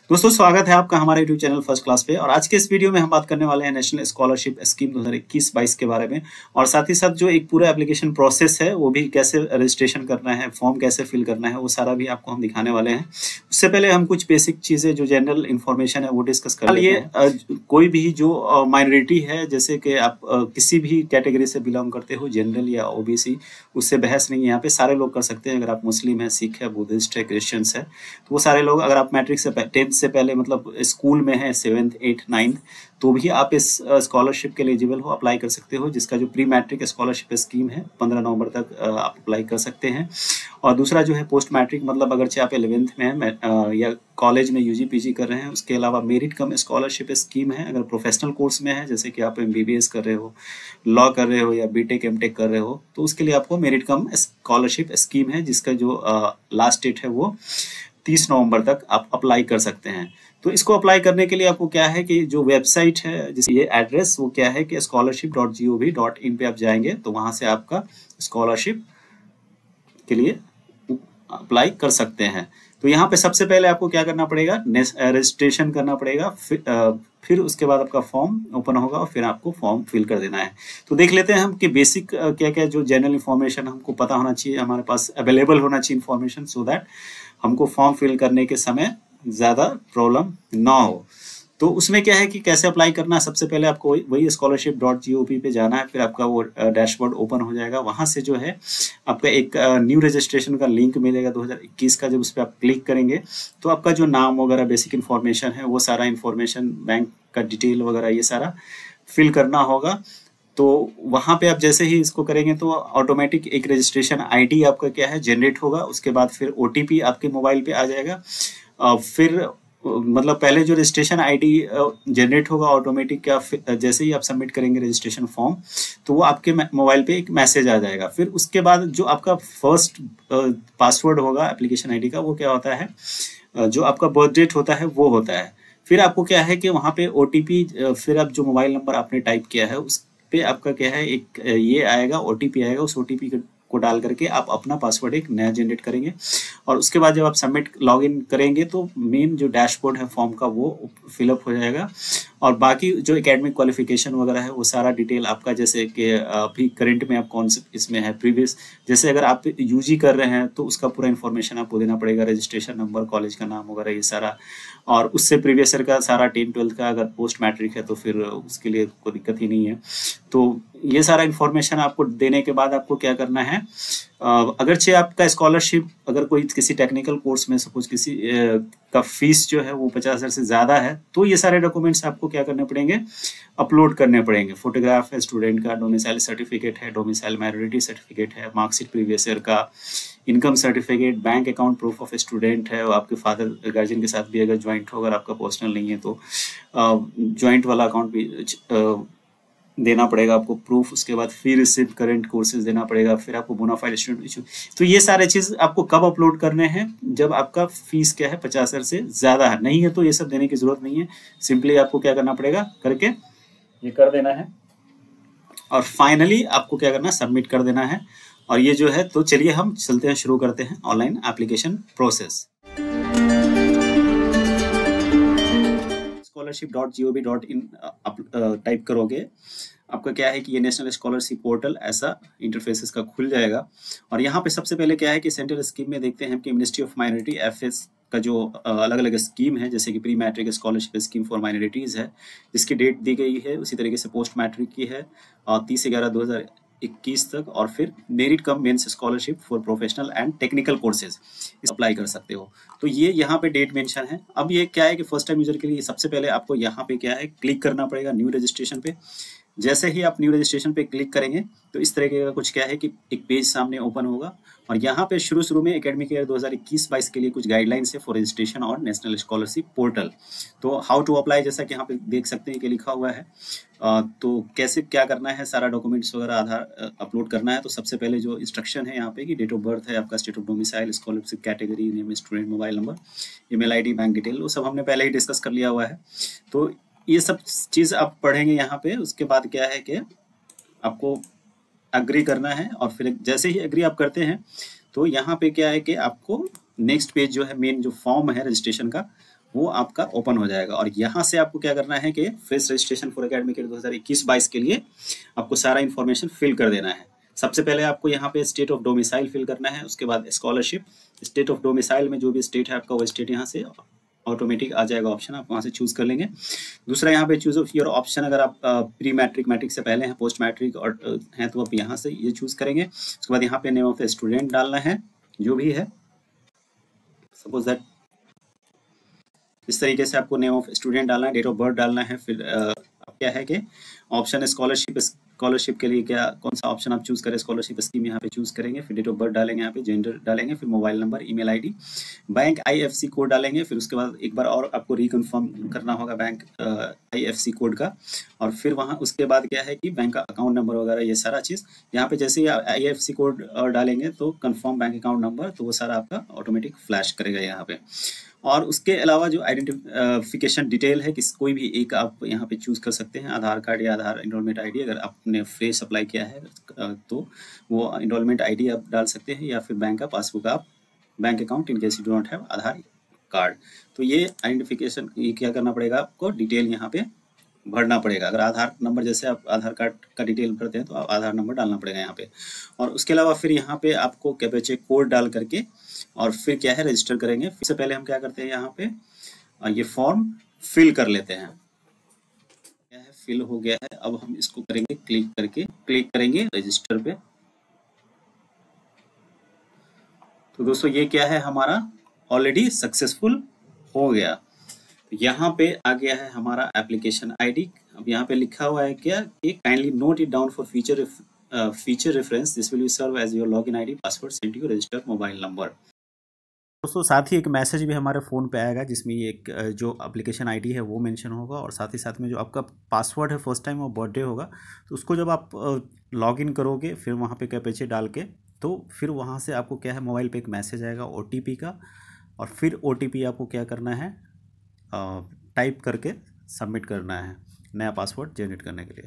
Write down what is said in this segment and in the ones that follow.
दोस्तों स्वागत है आपका हमारे यूट्यूब चैनल फर्स्ट क्लास पे। और आज के इस वीडियो में हम बात करने वाले हैं नेशनल स्कॉलरशिप स्कीम 2021-22 के बारे में, और साथ ही साथ जो एक पूरा एप्लीकेशन प्रोसेस है वो भी कैसे रजिस्ट्रेशन करना है, फॉर्म कैसे फिल करना है, वो सारा भी आपको हम दिखाने वाले हैं। उससे पहले हम कुछ बेसिक चीजें जो जनरल इन्फॉर्मेशन है वो डिस्कस कर लेते हैं। कोई भी जो माइनॉरिटी है, जैसे कि आप किसी भी कैटेगरी से बिलोंग करते हो, जनरल या ओबीसी, उससे बहस नहीं है। यहाँ पे सारे लोग कर सकते हैं। अगर आप मुस्लिम है, सिख है, बुद्धिस्ट है, क्रिश्चियंस है, तो वो सारे लोग, अगर आप मैट्रिक से 10th से पहले मतलब स्कूल में है 7th 8th 9th, तो भी आप इस स्कॉलरशिप के लिए एलिजिबल हो, अप्लाई कर सकते हो। जिसका जो प्री मैट्रिक स्कॉलरशिप स्कीम है 15 नवंबर तक आप अप्लाई कर सकते हैं। और दूसरा जो है पोस्ट मैट्रिक, मतलब अगर आप 11th में है या कॉलेज में यूजी पीजी कर रहे हैं, उसके अलावा मेरिट कम स्कॉलरशिप स्कीम है। अगर प्रोफेशनल कोर्स में है, जैसे कि आप एमबीबीएस कर रहे हो, लॉ कर रहे हो या बीटेक एमटेक कर रहे हो, तो उसके लिए आपको मेरिट कम स्कॉलरशिप स्कीम है, जिसका जो लास्ट डेट है वो 30 नवंबर तक आप अप्लाई कर सकते हैं। तो इसको अप्लाई करने के लिए आपको क्या है कि जो वेबसाइट है, जिस ये एड्रेस, वो क्या है कि scholarship.gov.in पे आप जाएंगे, तो वहां से आपका स्कॉलरशिप के लिए अप्लाई कर सकते हैं। तो यहाँ पे सबसे पहले आपको क्या करना पड़ेगा, रजिस्ट्रेशन करना पड़ेगा। फिर उसके बाद आपका फॉर्म ओपन होगा और फिर आपको फॉर्म फिल कर देना है। तो देख लेते हैं हम कि बेसिक क्या क्या जो जनरल इन्फॉर्मेशन हमको पता होना चाहिए, हमारे पास अवेलेबल होना चाहिए इन्फॉर्मेशन, सो दैट हमको फॉर्म फिल करने के समय ज़्यादा प्रॉब्लम ना हो। तो उसमें क्या है कि कैसे अप्लाई करना है। सबसे पहले आपको वही scholarship.gov पे जाना है, फिर आपका वो डैशबोर्ड ओपन हो जाएगा। वहां से जो है आपका एक न्यू रजिस्ट्रेशन का लिंक मिलेगा 2021 का। जब उस पर आप क्लिक करेंगे तो आपका जो नाम वगैरह बेसिक इन्फॉर्मेशन है, वो सारा इन्फॉर्मेशन, बैंक का डिटेल वगैरह, ये सारा फिल करना होगा। तो वहां पे आप जैसे ही इसको करेंगे तो ऑटोमेटिक एक रजिस्ट्रेशन आईडी आपका क्या है जनरेट होगा। उसके बाद फिर ओटीपी आपके मोबाइल पे आ जाएगा। फिर मतलब पहले जो रजिस्ट्रेशन आईडी जनरेट होगा ऑटोमेटिक, क्या जैसे ही आप सबमिट करेंगे रजिस्ट्रेशन फॉर्म, तो वो आपके मोबाइल पे एक मैसेज आ जाएगा। फिर उसके बाद जो आपका फर्स्ट पासवर्ड होगा एप्लीकेशन आईडी का, वो क्या होता है, जो आपका बर्थ डेट होता है वो होता है। फिर आपको क्या है कि वहाँ पे ओटीपी, फिर आप जो मोबाइल नंबर आपने टाइप किया है उस पे आपका क्या है एक ये आएगा, ओटीपी आएगा। उस ओटीपी को डाल करके आप अपना पासवर्ड एक नया जनरेट करेंगे। और उसके बाद जब आप सबमिट लॉगिन करेंगे तो मेन जो डैशबोर्ड है फॉर्म का वो फिलअप हो जाएगा। और बाकी जो एकेडमिक क्वालिफिकेशन वगैरह है वो सारा डिटेल आपका, जैसे कि अभी करंट में आप कौन से इसमें है, प्रीवियस, जैसे अगर आप यूजी कर रहे हैं तो उसका पूरा इन्फॉर्मेशन आपको देना पड़ेगा, रजिस्ट्रेशन नंबर, कॉलेज का नाम वगैरह, ये सारा। और उससे प्रीवियस ईयर का सारा 10th 12th का, अगर पोस्ट मैट्रिक है तो फिर उसके लिए कोई दिक्कत ही नहीं है। तो ये सारा इन्फॉर्मेशन आपको देने के बाद आपको क्या करना है, अगरचे आपका स्कॉलरशिप, अगर कोई किसी टेक्निकल कोर्स में सपोज किसी का फीस जो है वो 50,000 से ज़्यादा है, तो ये सारे डॉक्यूमेंट्स आपको क्या करने पड़ेंगे, अपलोड करने पड़ेंगे। फोटोग्राफ है स्टूडेंट का, डोमिसाइल सर्टिफिकेट है, डोमिसाइल माइनॉरिटी सर्टिफिकेट है, मार्कशीट प्रीवियस ईयर का, income certificate, bank account proof of student है, आपके फादर गार्जियन के साथ भी अगर ज्वाइंट हो, अगर आपका पर्सनल नहीं है तो ज्वाइंट वाला अकाउंट भी देना पड़ेगा आपको प्रूफ। उसके बाद फी रिसिप्ट, करंट कोर्सेज देना पड़ेगा। फिर आपको बोनाफाइड स्टूडेंट इशू। तो ये सारे चीज आपको कब अपलोड करने हैं, जब आपका फीस क्या है 50,000 से ज्यादा है। नहीं है तो ये सब देने की जरूरत नहीं है, सिंपली आपको क्या करना पड़ेगा, करके ये कर देना है और फाइनली आपको क्या करना है, सबमिट कर देना है। और ये जो है, तो चलिए हम चलते हैं, शुरू करते हैं online application process. scholarship.gov.in type करोगे, आपका क्या है कि ये नेशनल स्कॉलरशिप पोर्टल ऐसा इंटरफेस इसका खुल जाएगा। और यहाँ पे सबसे पहले क्या है कि सेंट्रल स्कीम में देखते हैं कि मिनिस्ट्री ऑफ माइनॉरिटी एफएस का जो अलग अलग स्कीम है, जैसे कि pre matric scholarship scheme for minorities है, जिसकी डेट दी गई है। उसी तरीके से पोस्ट मैट्रिक की है 30/11/2021 तक। और फिर merit cum means scholarship for professional and technical courses apply कर सकते हो। तो ये यहाँ पे डेट मेंशन है। अब ये क्या है कि फर्स्ट टाइम यूजर के लिए सबसे पहले आपको यहाँ पे क्या है, क्लिक करना पड़ेगा न्यू रजिस्ट्रेशन पे। जैसे ही आप न्यू रजिस्ट्रेशन पे क्लिक करेंगे तो इस तरीके का कुछ क्या है कि एक पेज सामने ओपन होगा। और यहाँ पे शुरू में एकेडमिक ईयर 2021-22 के लिए कुछ गाइडलाइंस है फॉर रजिस्ट्रेशन और नेशनल स्कॉलरशिप पोर्टल। तो हाउ टू अप्लाई, जैसा कि यहाँ पे देख सकते हैं कि लिखा हुआ है। तो कैसे क्या करना है, सारा डॉक्यूमेंट्स वगैरह आधार अपलोड करना है। तो सबसे पहले जो इंस्ट्रक्शन है यहाँ पे कि डेट ऑफ बर्थ है आपका, state of domicile, scholarship category, name student, mobile number, email ID, bank detail, वो सब हमने पहले ही डिस्कस कर लिया हुआ है। तो ये सब चीज़ आप पढ़ेंगे यहाँ पे। उसके बाद क्या है कि आपको अग्री करना है। और फिर जैसे ही अग्री आप करते हैं तो यहाँ पे क्या है कि आपको नेक्स्ट पेज जो है, मेन जो फॉर्म है रजिस्ट्रेशन का, वो आपका ओपन हो जाएगा। और यहाँ से आपको क्या करना है कि fresh registration for academic year 2021-22 के लिए आपको सारा इन्फॉर्मेशन फिल कर देना है। सबसे पहले आपको यहाँ पे स्टेट ऑफ डोमिसाइल फिल करना है, उसके बाद स्कॉलरशिप। स्टेट ऑफ डोमिसाइल में जो भी स्टेट है आपका वो स्टेट यहाँ से ऑटोमेटिक आ जाएगा ऑप्शन, आप वहाँ से चूज कर लेंगे। दूसरा यहाँ पे चूज ऑफ योर ऑप्शन, अगर आप प्री मैट्रिक मैट्रिक से पहले हैं, पोस्ट मैट्रिक और हैं तो आप यहाँ से ये चूज करेंगे। उसके बाद यहाँ पे नेम ऑफ द स्टूडेंट डालना है जो भी है, सपोज दैट इस तरीके से आपको नेम ऑफ स्टूडेंट डालना है, डेट ऑफ बर्थ डालना है। फिर अब क्या है कि ऑप्शन स्कॉलरशिप के लिए क्या कौन सा ऑप्शन आप चूज करें, स्कॉलरशिप स्कीम यहाँ पे चूज करेंगे। फिर डेट ऑफ बर्थ डालेंगे, यहाँ पे जेंडर डालेंगे, फिर mobile number, email ID, bank IFC code डालेंगे। फिर उसके बाद एक बार और आपको रिकन्फर्म करना होगा बैंक IFC कोड का। और फिर वहाँ उसके बाद क्या है कि बैंक का अकाउंट नंबर वगैरह ये सारा चीज़ यहाँ पे जैसे ही IFC कोड डालेंगे तो कन्फर्म बैंक अकाउंट नंबर, तो वो सारा आपका ऑटोमेटिक फ्लैश करेगा यहाँ पे। और उसके अलावा जो आइडेंटिफिकेशन डिटेल है, किस कोई भी एक आप यहाँ पे चूज कर सकते हैं, आधार कार्ड या आधार एनरोलमेंट आईडी। अगर आपने फ्रेश अप्लाई किया है तो वो एनरोलमेंट आईडी आप डाल सकते हैं, या फिर बैंक का पासबुक आप, bank account in case you don't have Aadhaar card. तो ये आइडेंटिफिकेशन ये क्या करना पड़ेगा आपको, डिटेल यहाँ पे भरना पड़ेगा। अगर आधार नंबर जैसे आप आधार कार्ड का डिटेल भरते हैं तो आधार नंबर डालना पड़ेगा यहाँ पे। और उसके अलावा फिर यहाँ पे आपको कैप्चा कोड डाल करके और फिर क्या है रजिस्टर करेंगे। फिर से पहले हम क्या करते हैं, यहाँ पे ये फॉर्म फिल कर लेते हैं। क्या है, फिल हो गया है। अब हम इसको करेंगे क्लिक करेंगे रजिस्टर पे। तो दोस्तों ये क्या है, हमारा ऑलरेडी सक्सेसफुल हो गया। यहाँ पे आ गया है हमारा एप्लीकेशन आईडी। अब यहाँ पे लिखा हुआ है क्या कि kindly note it down for future reference, this will serve as your login ID, password send to register mobile number. दोस्तों साथ ही एक मैसेज भी हमारे फ़ोन पे आएगा जिसमें ये एक जो एप्लीकेशन आईडी है वो मेंशन होगा, और साथ ही साथ में जो आपका पासवर्ड है फर्स्ट टाइम वो बर्थडे होगा। तो उसको जब आप लॉगिन करोगे फिर वहाँ पे कैप्चा डाल के, तो फिर वहाँ से आपको क्या है मोबाइल पे एक मैसेज आएगा OTP का, और फिर OTP आपको क्या करना है, टाइप करके सबमिट करना है नया पासवर्ड जनरेट करने के लिए।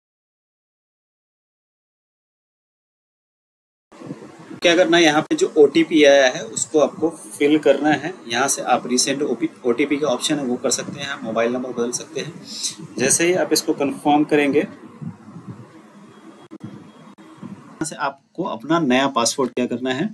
क्या करना है, यहाँ पे जो OTP आया है उसको आपको फिल करना है। यहाँ से आप रिसेंट OTP का ऑप्शन है वो कर सकते हैं, आप मोबाइल नंबर बदल सकते हैं। जैसे ही आप इसको कंफर्म करेंगे, यहाँ से आपको अपना नया पासवर्ड क्या करना है,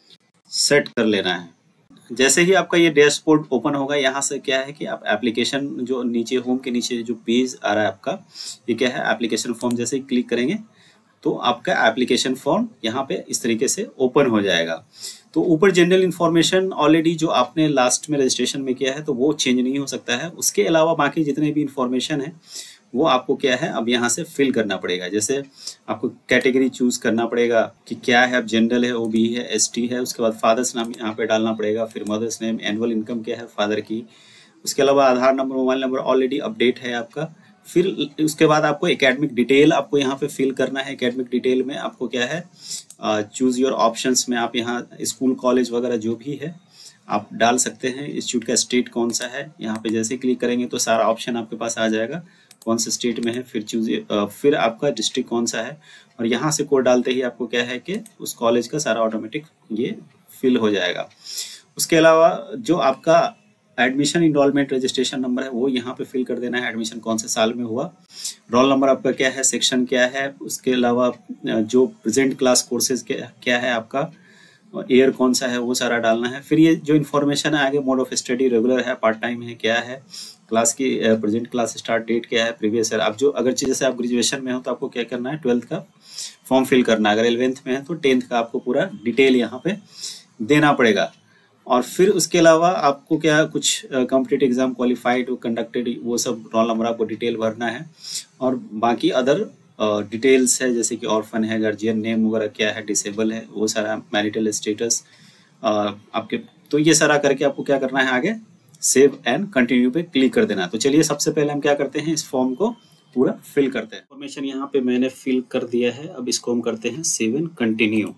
सेट कर लेना है। जैसे ही आपका ये डैशबोर्ड ओपन होगा, यहाँ से क्या है कि आप एप्लीकेशन जो नीचे होम के नीचे जो पेज आ रहा है आपका, ये क्या है एप्लीकेशन फॉर्म, जैसे ही क्लिक करेंगे तो आपका एप्लीकेशन फॉर्म यहाँ पे इस तरीके से ओपन हो जाएगा। तो ऊपर जनरल इन्फॉर्मेशन ऑलरेडी जो आपने लास्ट में रजिस्ट्रेशन में किया है तो वो चेंज नहीं हो सकता है। उसके अलावा बाकी जितने भी इन्फॉर्मेशन है वो आपको क्या है अब यहाँ से फिल करना पड़ेगा। जैसे आपको कैटेगरी चूज करना पड़ेगा कि क्या है, अब जनरल है, OB है, ST है। उसके बाद फादर्स नाम यहाँ पे डालना पड़ेगा, फिर मदर्स नेम, एनुअल इनकम क्या है फादर की। उसके अलावा Aadhaar number, mobile number already update है आपका। फिर उसके बाद आपको एकेडमिक डिटेल आपको यहाँ पे फिल करना है। एकेडमिक डिटेल में आपको क्या है, चूज योर ऑप्शंस में आप यहाँ स्कूल कॉलेज वगैरह जो भी है आप डाल सकते हैं। इंस्टीट्यूट का स्टेट कौन सा है, यहाँ पे जैसे क्लिक करेंगे तो सारा ऑप्शन आपके पास आ जाएगा कौन से स्टेट में है। फिर फिर आपका डिस्ट्रिक्ट कौन सा है, और यहाँ से कोड डालते ही आपको क्या है कि उस कॉलेज का सारा ऑटोमेटिक ये फिल हो जाएगा। उसके अलावा जो आपका एडमिशन इनरोलमेंट रजिस्ट्रेशन नंबर है वो यहाँ पे फिल कर देना है, एडमिशन कौन से साल में हुआ, रोल नंबर आपका क्या है, सेक्शन क्या है। उसके अलावा जो प्रेजेंट क्लास कोर्सेज क्या है आपका, ईयर कौन सा है वो सारा डालना है। फिर ये जो इन्फॉर्मेशन है आगे, मोड ऑफ स्टडी रेगुलर है, पार्ट टाइम है, क्या है, क्लास की प्रेजेंट क्लास स्टार्ट डेट क्या है, प्रीवियस ईयर। आप जो अगर जैसे आप ग्रेजुएशन में हो तो आपको क्या करना है 12th का फॉर्म फिल करना है, अगर 11th में है तो 10th का आपको पूरा डिटेल यहाँ पे देना पड़ेगा। और फिर उसके अलावा आपको क्या कुछ कॉम्पिटिटिव एग्जाम क्वालिफाइड कंडक्टेड वो सब रोल नंबर आपको डिटेल भरना है। और बाकी अदर डिटेल्स है जैसे कि ऑर्फन है, गार्जियन नेम वगैरह क्या है, डिसेबल है वो सारा, मैरिटल स्टेटस आपके। तो ये सारा करके आपको क्या करना है आगे सेव एंड कंटिन्यू पे क्लिक कर देना। तो चलिए सबसे पहले हम क्या करते हैं, इस फॉर्म को पूरा फिल करते हैं। इन्फॉर्मेशन यहाँ पे मैंने फिल कर दिया है, अब इसको हम करते हैं सेव एंड कंटिन्यू।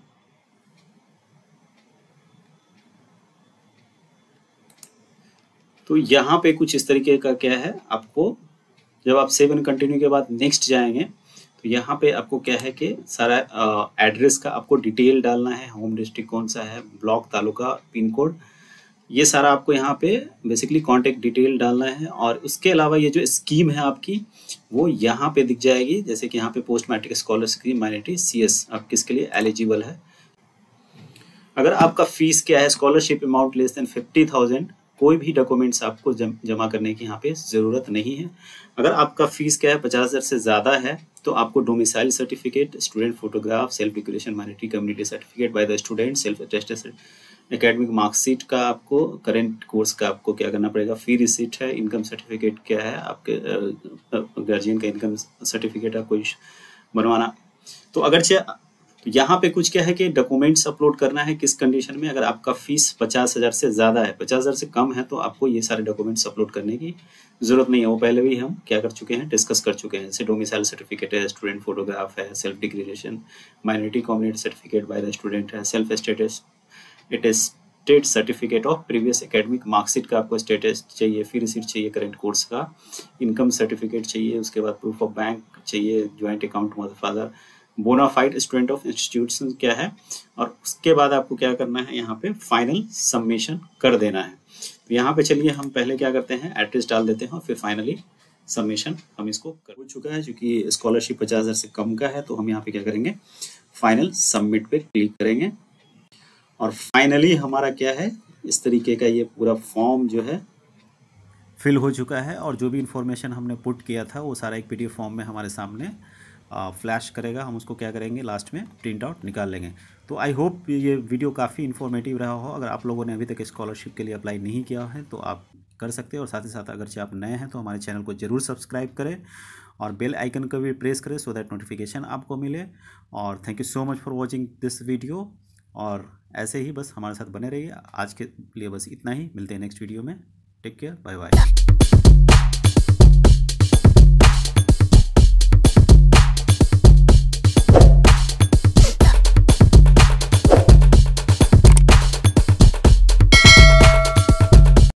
तो यहाँ पे कुछ इस तरीके का क्या है, आपको जब आप सेव एंड कंटिन्यू के बाद नेक्स्ट जाएंगे तो यहाँ पे आपको क्या है कि सारा एड्रेस का आपको डिटेल डालना है, होम डिस्ट्रिक्ट कौन सा है, ब्लॉक, तालुका, पिन कोड, ये सारा आपको यहाँ पे बेसिकली कॉन्टेक्ट डिटेल डालना है। और उसके अलावा ये जो स्कीम है आपकी वो यहाँ पे दिख जाएगी, जैसे कि यहाँ पे post matric scholar scheme minority CS आप किसके लिए एलिजिबल है। अगर आपका फीस क्या है, स्कॉलरशिप अमाउंट लेस देन 50,000, कोई भी डॉक्यूमेंट्स आपको जमा करने की यहाँ पे ज़रूरत नहीं है। अगर आपका फीस क्या है 50,000 से ज़्यादा है तो आपको domicile certificate, student photograph, self declaration minority community certificate by the student, self attested academic marksheet का, आपको करेंट कोर्स का आपको क्या करना पड़ेगा, फी रिसीट है, इनकम सर्टिफिकेट क्या है आपके गार्जियन का इनकम सर्टिफिकेट आपको बनवाना। तो अगरचे यहाँ पे कुछ क्या है कि डॉक्यूमेंट्स अपलोड करना है किस कंडीशन में, अगर आपका फीस 50,000 से ज़्यादा है, 50,000 से कम है तो आपको ये सारे डॉक्यूमेंट्स अपलोड करने की ज़रूरत नहीं है। वो पहले भी हम क्या कर चुके हैं, डिस्कस कर चुके हैं। जैसे डोमिसाइल सर्टिफिकेट है, स्टूडेंट फोटोग्राफ है, self declaration minority community certificate by the student है, self status state certificate of previous academic marksheet का आपको स्टेटस चाहिए, फी रिसीट चाहिए करेंट कोर्स का, इनकम सर्टिफिकेट चाहिए, उसके बाद प्रूफ ऑफ बैंक चाहिए, joint account mother father, bonafide student of institution क्या है, और उसके बाद आपको क्या करना है, यहाँ पे फाइनल सबमिशन कर देना है। तो यहाँ पे चलिए हम पहले क्या करते हैं, एड्रेस डाल देते हैं और फिर फाइनली सबमिशन हम इसको कर चुका है। क्योंकि स्कॉलरशिप 50,000 से कम का है तो हम यहाँ पे क्या करेंगे, फाइनल सबमिट पे क्लिक करेंगे और फाइनली हमारा क्या है, इस तरीके का ये पूरा फॉर्म जो है फिल हो चुका है। और जो भी इंफॉर्मेशन हमने पुट किया था वो सारा एक PDF फॉर्म में हमारे सामने फ्लैश करेगा। हम उसको क्या करेंगे, लास्ट में प्रिंट आउट निकाल लेंगे। तो आई होप ये वीडियो काफ़ी इन्फॉर्मेटिव रहा हो। अगर आप लोगों ने अभी तक स्कॉलरशिप के लिए अप्लाई नहीं किया है तो आप कर सकते हैं। और साथ ही साथ अगर आप नए हैं तो हमारे चैनल को ज़रूर सब्सक्राइब करें और बेल आइकन को भी प्रेस करें सो दैट नोटिफिकेशन आपको मिले। और thank you so much for watching this video. और ऐसे ही बस हमारे साथ बने रहिए। आज के लिए बस इतना ही, मिलते हैं नेक्स्ट वीडियो में। Take care, bye bye.